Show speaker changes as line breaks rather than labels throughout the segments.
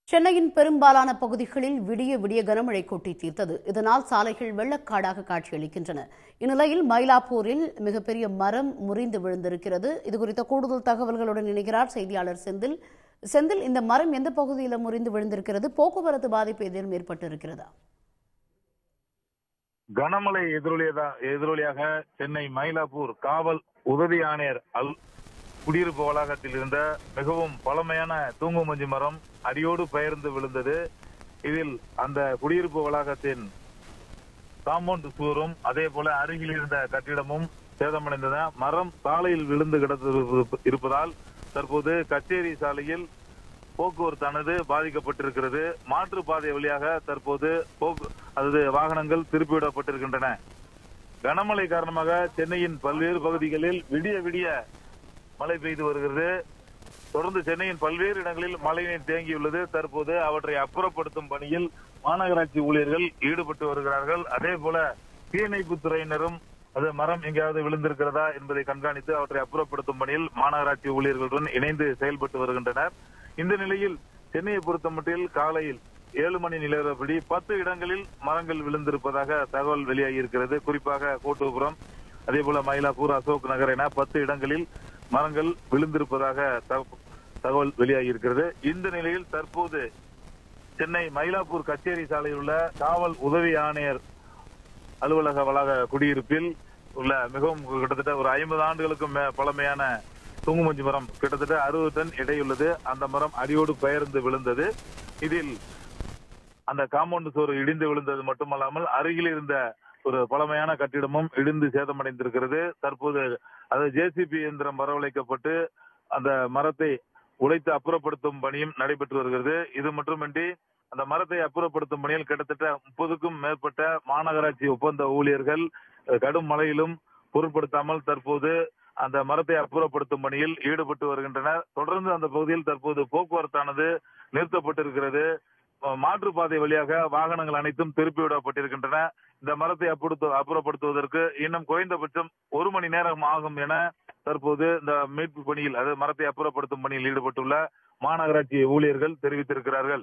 சென்னையின் பெரும்பாலான பகுதிகளில் விடிய விடிய கனமழை கொட்டி தீர்த்தது. இதனால் சாலைகள் வெள்ளக்காடாக காட்சியளிக்கின்றன. இந்நிலையில் மயிலாப்பூரில் மிகப்பெரிய மரம் முறிந்து விழுந்திருக்கிறது. இதுகுறித்த கூடுதல் தகவல்களுடன் இணைகிறார் செய்தியாளர் செந்தில். செந்தில், இந்த மரம் எந்த பகுதியில் முறிந்து விழுந்திருக்கிறது? போக்குவரத்து பாதிப்பு ஏதேனும் ஏற்பட்டிருக்கிறதா?
கனமழை எதிரொலியாக சென்னை மயிலாப்பூர் காவல் உதவி ஆணையர் குடியிருப்பு வளாகத்தில் இருந்த மிகவும் பழமையான தூங்குமஞ்சி மரம் அடியோடு பெயர்ந்து விழுந்தது. இதில் அந்த குடியிருப்பு வளாகத்தின் காம்பவுண்ட் சுவரும் அதே போல அருகில் இருந்த கட்டிடமும் சேதமடைந்தன. மரம் சாலையில் விழுந்து இருப்பதால் தற்போது கச்சேரி சாலையில் போக்குவரத்தானது பாதிக்கப்பட்டிருக்கிறது. மாற்றுப்பாதை வழியாக தற்போது வாகனங்கள் திருப்பிவிடப்பட்டிருக்கின்றன. கனமழை காரணமாக சென்னையின் பல்வேறு பகுதிகளில் விடிய விடிய மழை பெய்து வருகிறது. தொடர்ந்து சென்னையின் பல்வேறு இடங்களில் மழைநீர் தேங்கியுள்ளது. தற்போது அவற்றை அப்புறப்படுத்தும் பணியில் மாநகராட்சி ஊழியர்கள் ஈடுபட்டு வருகிறார்கள். அதே போல தீயணைப்புத் துறையினரும் அது மரம் எங்கேயாவது விழுந்திருக்கிறதா என்பதை கண்காணித்து அவற்றை அப்புறப்படுத்தும் பணியில் மாநகராட்சி ஊழியர்களுடன் இணைந்து செயல்பட்டு வருகின்றனர். இந்த நிலையில் சென்னையை பொறுத்தமட்டில் காலையில் 7 மணி நிலவரப்படி 10 இடங்களில் மரங்கள் விழுந்திருப்பதாக தகவல் வெளியாகியிருக்கிறது. குறிப்பாக கோட்டூபுரம், அதே போல மயிலாப்பூர், அசோக் நகர் என 10 இடங்களில் மரங்கள் விழுந்திருப்பதாக தகவல் வெளியாகியிருக்கிறது. இந்த நிலையில் தற்போது சென்னை மயிலாப்பூர் கச்சேரி சாலையில் உள்ள காவல் உதவி ஆணையர் அலுவலக வளாக குடியிருப்பில் உள்ள மிகவும் கிட்டத்தட்ட ஒரு 50 ஆண்டுகளுக்கும் பழமையான தூங்குமஞ்சி மரம் கிட்டத்தட்ட 60 டன் எடையுள்ளது. அந்த மரம் அடியோடு பெயர்ந்து விழுந்தது. இதில் அந்த காம்பவுண்ட் சுவர் இடிந்து விழுந்தது மட்டுமல்லாமல் அருகில் இருந்த ஒரு பழமையான கட்டிடமும் இடிந்து சேதமடைந்திருக்கிறது. தற்போது அது ஜேசிபி இயந்திரம் வரவழைக்கப்பட்டு அந்த மரத்தை உடைத்து அப்புறப்படுத்தும் பணியும் நடைபெற்று வருகிறது. இது மட்டுமின்றி அந்த மரத்தை அப்புறப்படுத்தும் பணியில் கிட்டத்தட்ட 30க்கும் மேற்பட்ட மாநகராட்சி ஒப்பந்த ஊழியர்கள் கடும் மழையிலும் பொருட்படுத்தாமல் தற்போது அந்த மரத்தை அப்புறப்படுத்தும் பணியில் ஈடுபட்டு வருகின்றனர். தொடர்ந்து அந்த பகுதியில் தற்போது போக்குவரத்தானது நிறுத்தப்பட்டிருக்கிறது. மாற்றுப்பாதை வழியாக வாகனங்கள் அனைத்தும் திருப்பிவிடப்பட்டிருக்கின்றன. இந்த மரத்தை அப்புறப்படுத்துவதற்கு இன்னும் குறைந்தபட்சம் 1 மணி நேரம் ஆகும் என தற்போது இந்த மீட்பு பணியில் மரத்தை அப்புறப்படுத்தும் பணியில் ஈடுபட்டுள்ள மாநகராட்சி ஊழியர்கள் தெரிவித்திருக்கிறார்கள்.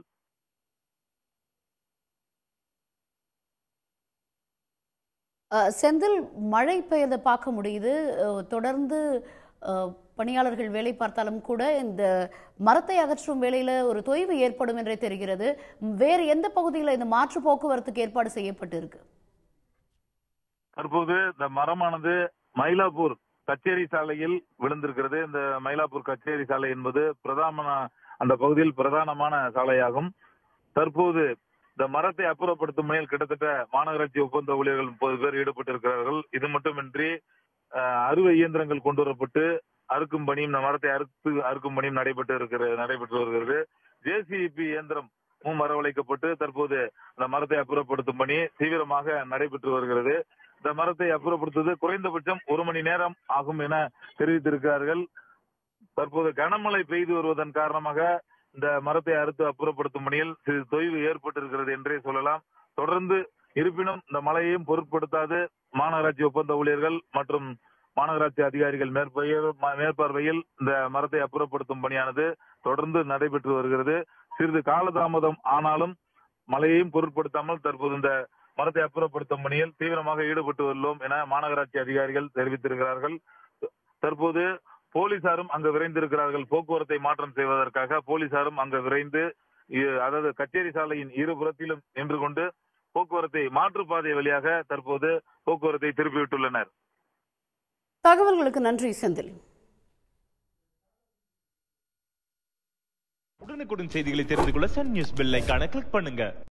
செந்தில், மழை பெய்யதை பார்க்க முடியுது. தொடர்ந்து பணியாளர்கள் வேலை பார்த்தாலும் கூட இந்த மரத்தை அகற்றும் வேலையில ஒரு தொய்வு ஏற்படும் என்றே தெரிகிறது. வேறு எந்த பகுதியில் இந்த மாற்று போக்குவரத்துக்கு ஏற்பாடு செய்யப்பட்டு இருக்கு?
தற்போது இந்த மரமானது மயிலாப்பூர் கச்சேரி சாலையில் விழுந்திருக்கிறது. இந்த மயிலாப்பூர் கச்சேரி சாலை என்பது அந்த பகுதியில் பிரதானமான சாலையாகும். தற்போது இந்த மரத்தை அப்புறப்படுத்தும் பணியில் கிட்டத்தட்ட மாநகராட்சி ஒப்பந்த ஊழியர்கள் 30 பேர் ஈடுபட்டிருக்கிறார்கள். இது மட்டுமின்றி அறுவை இயந்திரங்கள் கொண்டு வரப்பட்டு அறுக்கும் பணியும், இந்த மரத்தை அறுக்கும் பணியும் நடைபெற்று வருகிறது. ஜேசிபி இயந்திரம் வரவழைக்கப்பட்டு தற்போது இந்த மரத்தை அப்புறப்படுத்தும் பணி தீவிரமாக நடைபெற்று வருகிறது. இந்த மரத்தை அப்புறப்படுத்துவது குறைந்தபட்சம் 1 மணி நேரம் ஆகும் என தெரிவித்திருக்கிறார்கள். தற்போது கனமழை பெய்து வருவதன் காரணமாக இந்த மரத்தை அப்புறப்படுத்தும் பணியில் சிறிது தொய்வு ஏற்பட்டிருக்கிறது என்றே சொல்லலாம். தொடர்ந்து இருப்பினும் இந்த மழையையும் பொருட்படுத்தாது மாநகராட்சி ஒப்பந்த ஊழியர்கள் மற்றும் மாநகராட்சி அதிகாரிகள் மேற்பார்வையில் இந்த மரத்தை அப்புறப்படுத்தும் பணியானது தொடர்ந்து நடைபெற்று வருகிறது. சிறிது காலதாமதம் ஆனாலும் மழையையும் பொருட்படுத்தாமல் தற்போது இந்த மரத்தை அப்புறப்படுத்தும் பணியில் தீவிரமாக ஈடுபட்டு வருகிறோம் என மாநகராட்சி அதிகாரிகள் தெரிவித்திருக்கிறார்கள். தற்போது போலீசாரும் அங்கு விரைந்திருக்கிறார்கள். போக்குவரத்தை மாற்றம் செய்வதற்காக போலீசாரும் அங்கு விரைந்து கச்சேரி சாலையின் இருபுறத்திலும் நின்று கொண்டு போக்குவரத்தை மாற்றுப்பாதை வழியாக தற்போது போக்குவரத்தை திருப்பிவிட்டுள்ளனர்.
தகவல்களுக்கு நன்றி செந்தில்.
உடனுக்குடன் செய்திகளை தெரிந்து கொள்ள சன் நியூஸ் பெல் ஐகானை கிளிக் பண்ணுங்க.